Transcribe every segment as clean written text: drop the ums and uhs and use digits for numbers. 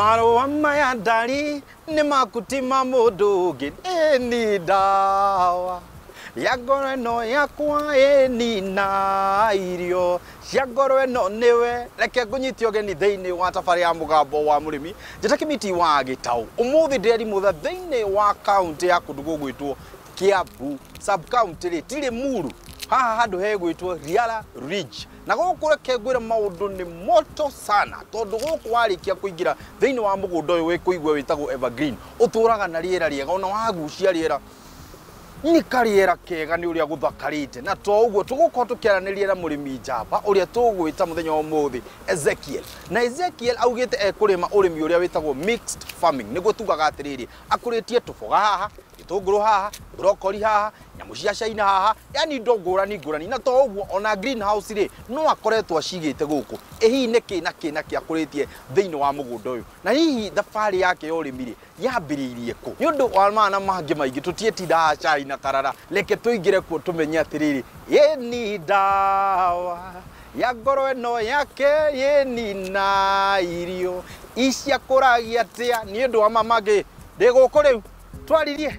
Marũa maya ndari nĩ makutima mũndũ ũngĩ nĩ ndawa ya ngoro ĩno yakwa ĩnina irio cia ngoro ĩno nĩwe reke ngũnyite ũgeni thĩinĩ wa tabarĩ ya mũgambo wa mũrĩmi njĩta Kĩmiti wa Gĩtaũ ũmũthĩ ndĩrimũtha thĩinĩ wa kaunti ya kũndũ gũgwĩtwo Kiambu sub county tirĩ Muru haha handũ hegwĩtwo Riara Ridge na gũkũ reke ngwĩre maũndũ nĩ moto sana tondũ gũkũ warĩkia kũingĩra thĩinĩ wa mũgũnda ũyũ wĩkũigua wĩtagwo Evergreen ũtũraga na rĩera rĩega ona wagucia rĩera ni kariera kega ni uria guthakarite na to uguo tugukorwo tukiaranĩria na mũrĩmi njamba uria tugwĩta mũthenya ũmũthĩ Ezekiel na Ezekiel augĩte ekũrĩma ũrĩmi uria wĩtagwo mixed farming nĩguo tugaga atĩrĩrĩ akũrĩtie tũboga haha gĩtũngũrũ haha broccoli haha nyamũ cia China haha yani indo ngũrani na to uguo ona greenhouse rĩ no akoretwo acigĩte gũkũ hihi nĩkĩ na kĩ akũrĩtie thĩinĩ wa mũgũnda ũyũ na hihi thabarĩ yake ya ũrĩmi rĩ yambĩrĩirie kũ nĩ ũndũ wa maana mangĩ maingĩ tũtietindaga cai na karara leke tũingĩre kuo tũmenye atĩrĩrĩ ni ndawa ya ngoro ĩno yake nina irio icia kũragia atĩa nĩ ũndũ wa mamangĩ ndĩ gũkũ rĩu twaririe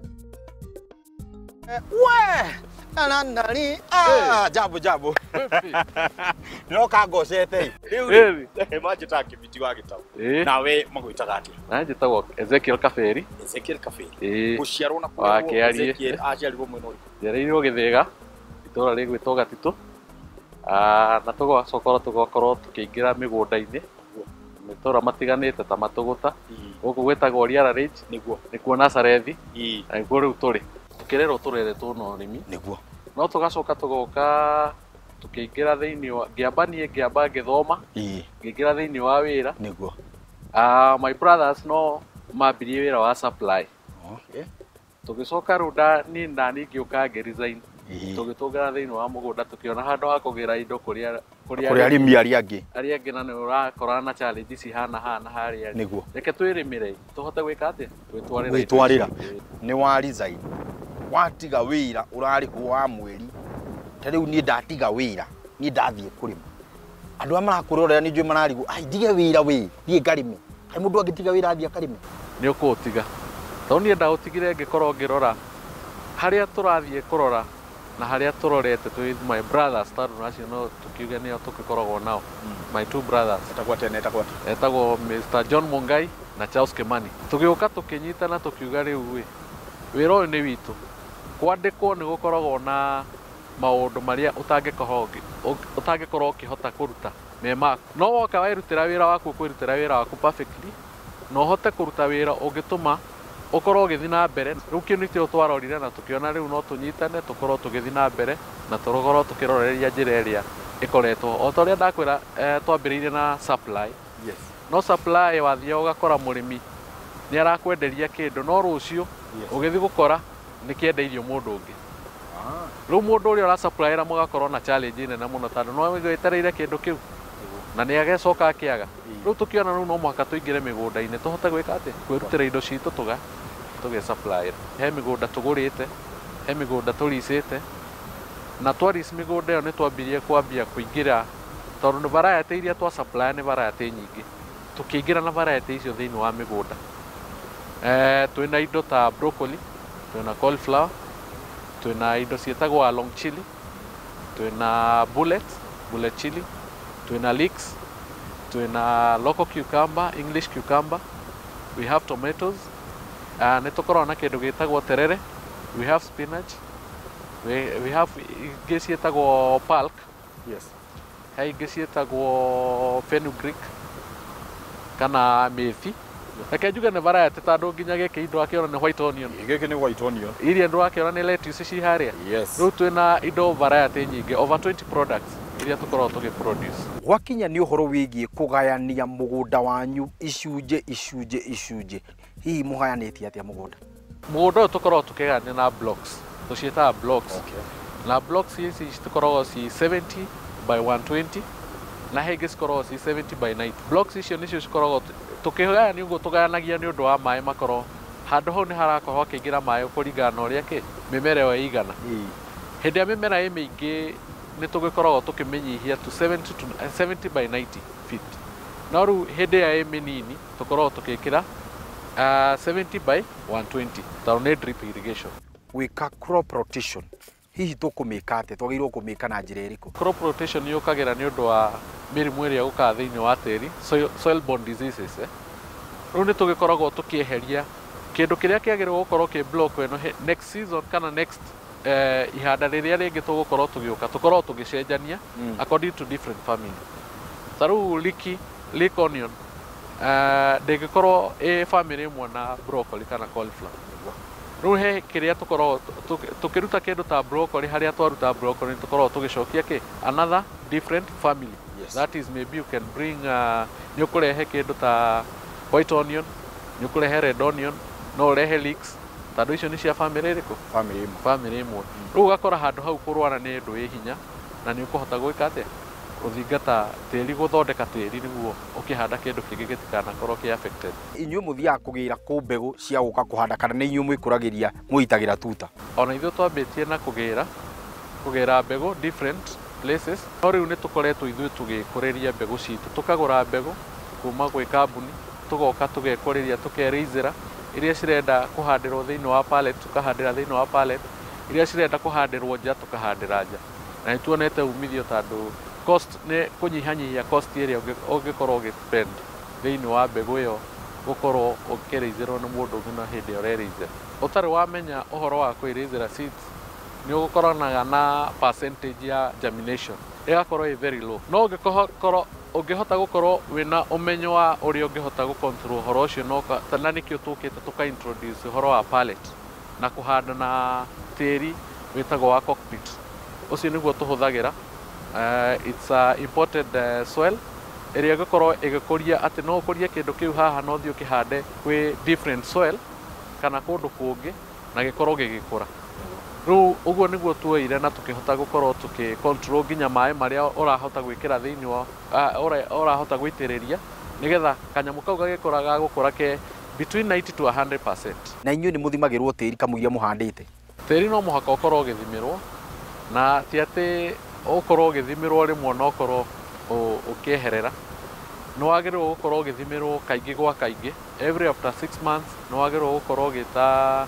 we ananari jambo no kangocete riu manjita Kĩmiti wa Gĩtaũ nawe magwĩtaga atĩa na njĩtagwo Ezekiel Kaberi gũciarwo na kũrerwo Ezekiel aciarirwo mwena ũrĩkũ njereirwo Gĩthĩga itũra rĩgwĩtwo Gatitũ na tũgakorwo tũkĩingĩra mĩgũnda-inĩ matũra matiganĩte ta Matũgũta gũkũ gwĩtagwo Riara Ridge nĩkuo Nazareth na nĩkuo rĩu tũrĩ tukirero tureretwo no ũrĩmi nĩguo no tũgacoka tũgoka tukĩingĩra thĩinĩ wa ngĩamba ngĩthoma ngĩingĩra thĩinĩ wa wĩra nĩguo my brothers no mambirie wĩra wa supply tũgĩcoka rũda nani ngĩũka ngĩresign tũgĩtũngana thĩinĩ wa mũgũnda tũkĩona handũ ha kũgĩra indo kũrĩa arĩmi arĩa angĩ na nĩ ũrakora na challenges hana harĩa nĩguo reke twĩrĩmĩre tũhote gwĩka atĩ gwĩtwarĩra nĩ wa resign watiga wĩra ũrarĩhwo wa mweri ta rĩu niĩ ndatiga wĩra niĩ ndathiĩ kũrĩma andũ arĩa marakũrorera nĩ njũĩ mararigwo ndige wĩra thiĩ ngarĩme he mũndũ angĩtiga wĩra athiĩ akarĩme nĩ ũkũũtiga tondũ niĩ ndaũtigire ngĩkorwo ngĩrora harĩa tũrathiĩ kũrora na harĩa tũrorete twĩ my brothers tondũ nacio no tukiuge nĩo tũgĩkoragwo nao my two brothers etagwo Mr. John Mungai na Charles Kimani tũgĩũka tũkĩnyitana tũkiuga rĩu wĩra ũyũ nĩ witũ kwandĩkwo nĩ gũkoragwo na maũndũ marĩa ũtangĩkorwo ũkĩhota kũruta me maku no woka werutĩra wĩra waku kwĩrutĩra wĩra waku perfectly no hote kũruta wĩra ũngĩtũma ũkorwo ũgĩthiĩ na mbere rĩu kĩnĩkĩo twarorire na tũkĩona rĩu no tũnyitane tũkorwo tũgĩthiĩ na mbere na tũkorwo tũkĩroreria njĩra ĩrĩa ĩkoretwo o ta ũrĩa ndakwĩra twambĩrĩirie na supply no supply wathiĩ ũgakora mũrĩmi nĩ arakwenderia kĩndũ no rũciũ ũgĩthiĩ gũkora nĩ kĩendeirio mũndũ ũngĩ rĩu mũndũ ũrĩa ũrasupplyĩra mũgakorwo na challenge nene mũno tondũ no wetereire kĩndũ kĩu na nĩ agacoka akĩaga rĩu tũkĩona rĩu no mũhaka tũingĩre mĩgũnda-inĩ tũhote gwĩka atĩ kwĩrutĩra indo citũ tũgĩsupplyĩra he mĩgũnda tũgũrĩte he mĩgũnda tũricĩte na twaris mĩgũnda ĩyo nĩ twambirie kwambia kũingĩra tondũ nĩ variety iria twa supply nĩ variety nyingĩ tũkĩingĩra na variety icio thĩinĩ wa mĩgũnda twĩna indo ta broccoli twĩna cauliflower twĩna indo ciĩtagwo long chili twĩna bullet chili twĩna leeks twĩna local cucumber English cucumber we have tomatoes nĩ tũkoragwo na kĩndũ gĩtagwo terere we have spinach we have ingĩ ciĩtagwo palk he ingĩ ciĩtagwo fenugreek kana methi reke njuge nĩ variety tondũ nginya gĩkĩ indo akĩona nĩ white onion gĩkĩ nĩ white onion iria ndũ akĩona nĩ lettuce ci harĩa rĩu twĩna indo variety nyingĩ over 20 products iria tũkoragwo tũgĩproduce gwakinya nĩ ũhoro wĩgiĩ kũgayania mũgũnda wanyu icunjĩ hihi mũgayanĩtie atĩa mũgũnda ũyũ tũkoragwo tũkĩgania na blocks tũciĩtaga blocks na blocks ici tũkoragwo ci 70 by 120 na he ingĩ cikoragwo ci 70 by 90 blocks icio nĩcio cikoragwo tũkĩgayania ũguo tũgayanagia nĩ ũndũ wa maĩ makorwo handũ hau nĩ harakorwo hakĩingĩra maĩ kũringana na ũrĩa mĩmera ĩyo ĩigana hĩndĩ ya mĩmera ĩ mĩingĩ nĩ tũgĩkoragwo tũkĩmĩnyihia to 70 by 90 feet no riu hindi ya minini tukorwo tukikira 70 by 120 tondå nä drip irrigation. Gwika crop rotation hihi tukumika atia twagirwo kumika na njira iriku? Crop rotation nä yåkagira nä å ndå wa mĩrimũ ĩrĩa gũkaga thĩinĩ wa tĩri, soil borne diseases. Rĩu nĩ tũgĩkoragwo tũkĩeheria kĩndũ kĩrĩa kĩagĩrĩirwo gũkorwo kĩ block ĩno next season kana next ihanda rĩrĩa rĩngĩ tũgũkorwo tũgĩũka tũkorwo tũgĩcenjania according to different family. Ta rĩu leek onion ndĩngĩkorwo ĩ family ĩmwe na broccoli kana cauliflower. Rĩu he kĩrĩa tũkorwo tũkĩruta kĩndũ ta broccoli, harĩa twaruta broccoli nĩ tũkorwo tũgĩcokia kĩ another different family. Yes. That is maybe you can bring nĩ ũkũrehe kĩndũ ta white onion, nĩ ũkũrehe red onion, no ũrehe leeks, tondũ icio nĩ cia family ĩrĩkũ? Family ĩmwe. Rĩu ũgakora handũ hau kũrwara nĩ ũndũ wĩ hinya na nĩ ũkũhota gwĩka atĩa? Gũthingata tĩri, gũthondeka tĩri nĩguo ũkĩhanda kĩndũ kĩngĩ gĩtikanakorwo kĩ affected. Inyuĩ mũthiaga kũgĩra kũ mbegũ cia gũka kũhanda kana nĩ inyuĩ mwĩkũragĩria mwĩitagĩra tuta? Ona ithuĩ twambĩtie na kũgĩra mbegũ different places, no rĩu nĩ tũkoretwo ithuĩ tũgĩkũrĩria mbegũ citũ, tũkagũra mbegũ kuma gwĩ kambuni, tũgoka tũgekũrĩria, tũkereizĩra iria cirenda kũhandĩrwo thĩinĩ wa pallet, tũkahandĩra thĩinĩ wa pallet, iria cirenda kũhandĩrwo nja tũkahandĩra nja, na nĩ tuonete umithio tondũ cost nĩ kũnyihanyihia cost ĩrĩa ũngĩkorwo ũgĩspend thĩinĩ wa mbegũ ĩyo gũkorwo ũkĩreizĩrwo nĩ mũndũ ũngĩ na hĩndĩ ĩyo ũrereizĩra. Ũtarĩ wamenya ũhoro wa kwĩreizĩra seeds nĩ ũgũkoranaga na percentage ya germination ĩgakorwo ĩ very low. No ũngĩhota gũkorwo wĩna ũmenyo wa ũrĩa ũngĩhota gũcontrol ũhoro ũcio, na nĩkĩo tũkĩte tũka-introduce ũhoro wa pallet na kũhanda na tĩri wĩtagwo wa cockpit. Ũcio nĩguo tũhũthagĩra. It's a imported soil ĩrĩa ĩgũkorwo ĩgĩkũria atĩ no ũkũrie kĩndũ kĩu haha no ũthiĩ ũkĩhande kwĩ different soil kana kũndũ kũngĩ na gĩkorwo gĩgĩkũra. Rĩu ũguo nĩguo tuoire na tũkĩhota gũkorwo tũkĩ-control nginya maĩ marĩa ũrahota gwĩkĩra thĩinĩ wa ũrahota gũitĩrĩria nĩgetha kanyamũ kau gagĩkũra gagũkũra ke between 90 to 100%. Na inyuĩ nĩ mũthimagĩrwo tĩri kamũiria mũhandĩte? Tĩri no mũhaka ũkorwo ũgĩthimĩrwo, na ti atĩ ũkorwo ũgĩthimĩrwo rĩmwe na ũkorwo ũkĩeherera. Nĩ wagĩrĩirwo gũkorwo ũgĩthimĩrwo kaingĩ gwa kaingĩ, every after 6 months nĩ wagĩrĩirwo gũkorwo ũgĩta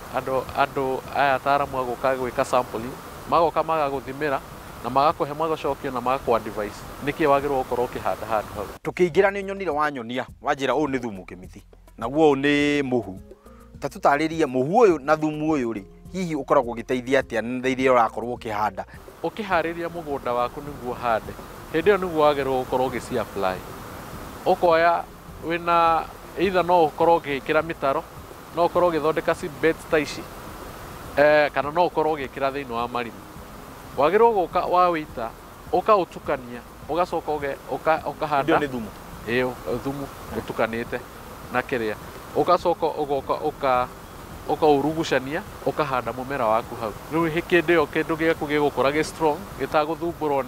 andũ aya ataaramu agũka gwĩka sampling, magoka magagũthimĩra na magakũhe magũcokia na magakũ-advise nĩkĩĩ wagĩrĩirwo gũkorwo ũkĩhanda handũ hau. Tũkĩingĩra nĩ nyonire wanyonia wanjĩra ũyũ nĩ thumu kĩmithi, naguo ũyũ nĩ mũhu. Ta tũtarĩrie mũhu ũyũ na thumu ũyũ rĩ, hihi ũkoragwo ũgĩteithia atĩa na iria ũrakorwo ũkĩhanda? Ũkĩharĩria mũgũnda waku nĩguo hande, hĩndĩ ĩyo nĩguo wagĩrĩirwo gũkorwo ũgĩci-apply. Ũkoya wĩna either no ũkorwo ũgĩkĩra mĩtaro, no ũkorwo ũgĩthondeka seed beds ta ici, kana no ũkorwo ũgĩkĩra thĩinĩ wa marima. Wagĩrĩirwo gũka wawĩita ũkaũtukania, ũgacoka ũkahanda. Nĩ thumu? Ĩĩ, thumu ũtukanĩte na kĩrĩa, ũgacoka ũgoka ũkaũrugucania ũkahanda mũmera waku hau. Rĩu hĩndĩ ĩyo kĩndũ gĩaku gĩgũkũra gĩ strong, gĩtagũthumbũrwo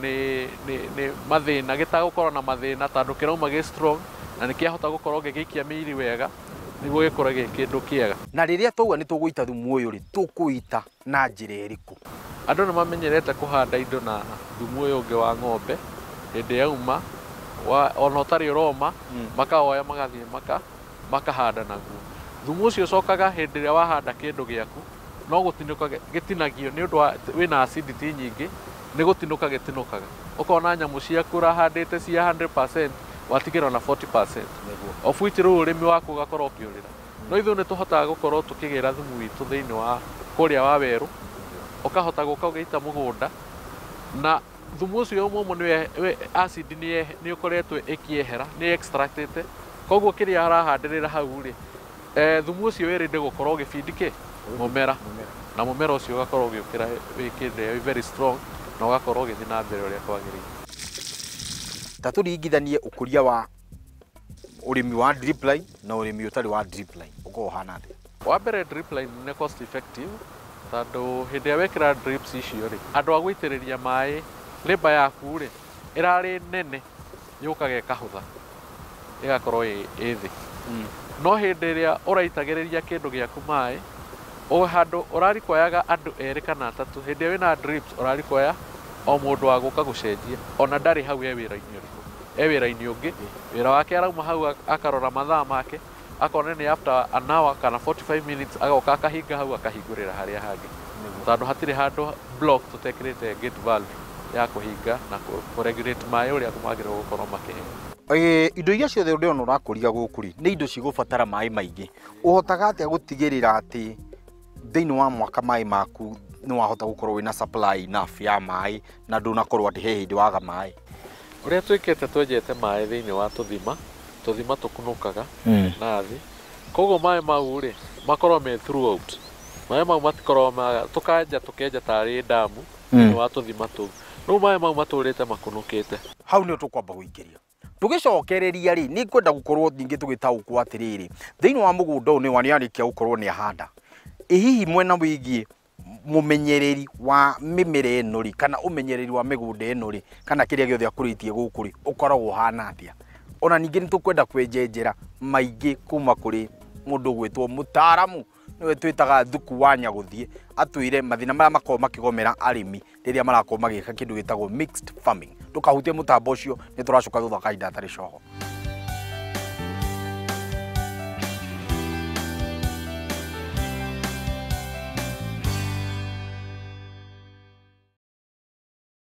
nĩ mathĩna, gĩtagũkorwo na mathĩna tondũ kĩrauma gĩ strong na nĩ kĩahota gũkorwo gĩgĩikia mĩri wega nĩguo gĩkũre gĩ kĩndũ kĩega. Na rĩrĩa twauga nĩ tũgũita thumu ũyũ rĩ, tũkũita na njĩra ĩrĩkũ? Andũ nĩ mamenyerete kũhanda indo na thumu ũyũ ũngĩ wa ng'ombe hĩndĩ yauma, ona ũtarĩ ũroma makawoya magathiĩ makahanda naguo. Thumu ũcio ũcokaga hĩndĩ ĩrĩa wahanda kĩndũ gĩaku no gũtinũka gĩtinagio nĩ ũndũ wa wĩna acidity nyingĩ, nĩ gũtinũka gĩtinũkaga. Ũkona nyamũ ciaku ũrahandĩte cia 100% watigĩrwo na 40%, of which rĩu ũrĩmi waku ũgakorwo ũkĩũrĩra. No ithuĩ nĩ tũhotaga gũkorwo tũkĩgĩra thumu witũ thĩinĩ wa kũrĩa wa werũ, ũkahota gũka ũgĩita mũgũnda, na thumu ũcio ũmwe acid nĩ ũkoretwo ĩkĩehera, nĩ extractĩte, koguo kĩrĩa arahandĩrĩra hau rĩ, thumu ũcio wĩrĩndĩ gũkorwo ũgĩfeed mũmera, na mũmera ũcio ũgakorwo ũgĩũkĩra wĩ very strong na ũgakorwo ũgĩthiĩ na mbere ũrĩa kwagĩrĩire. Ta tũringithanie ũkũria wa ũrĩmi wa drip line na ũrĩmi ũtarĩ wa drip line, ũkorwo ũhana atĩa? Wa mbere drip line nĩ cost effective tondũ hĩndĩ ĩrĩa wekĩra drips icio rĩ, andũ a gũitĩrĩria maĩ, labor yaku rĩ ĩrarĩ nene yũkaga ĩkahũtha, ĩgakorwo ĩ thĩ. No hĩndĩ ĩrĩa ũraitagĩrĩria kĩndũ gĩaku maĩ, handũ ũrarikoyaga andũ erĩ kana atatũ, hĩndĩ ĩrĩa wĩna drips ũrarikoya o mũndũ wa gũka gũcenjia, ona ndarĩ hau e wĩra-inĩ ũrĩkũ. wĩra-inĩ ũngĩ wĩra wake arauma hau akarora mathaa make akona nĩ after an hour kana 45 minutes agoka akahinga hau akahingũrĩra harĩa hangĩ tondũ hatirĩ handũ block tũtekĩrĩte gate valve ya kũhinga na kũregulate maĩ ũrĩa magĩrĩirwo gũkorwo makĩhe. Indo iria ciothe ndĩrona ũrakũria gũkũ rĩ nĩ indo cigũbatara maĩ maingĩ. Ũhotaga atĩa gũtigĩrĩra atĩ thĩinĩ wa mwaka maĩ maku nĩ wahota gũkorwo wĩna supply enough ya maĩ na ndũnakorwo atĩ he hĩndĩ waga maĩ? Ũrĩa twĩkĩte twenjete maĩ thĩinĩ wa tũthima tũkunũkaga na thĩ, koguo maĩ mau rĩ makorwo me throughout. Maĩ mau matikorwo tũkenja tarĩ damu thĩinĩ wa tũthima tũu, rĩu maĩ mau matũrĩte makunũkĩte. Hau nĩo tũkwamba gũingĩria. Tũgĩcokereria rĩ nĩ kwenda gũkorwo ningĩ tũgĩtaũkwo atĩrĩrĩ thĩinĩ wa mũgũnda ũyũ nĩ arĩkia gũkorwo nĩ ahanda. Hihi mwena wĩgiĩ mũmenyereri wa mĩmera ĩno rĩ kana ũmenyereri wa mĩgũnda ĩno rĩ kana kĩrĩa gĩothe akũrĩtie gũkũ rĩ ũkoragwo hana atĩa? Ona ningĩ nĩ tũkwenda kwenjenjera maingĩ kuma kũrĩ mũndũ gwĩtwo mũtaaramu nĩwe twĩtaga Thuku wa Nyagũthiĩ atwĩre mathĩna marĩa makoragwo makĩgomera arĩmi rĩrĩa marakorwo magĩka kĩndũ gĩtagwo mixed farming. Ndũkahutie mũtambo ũcio nĩ tũracoka thutha kahinda tarĩ coho.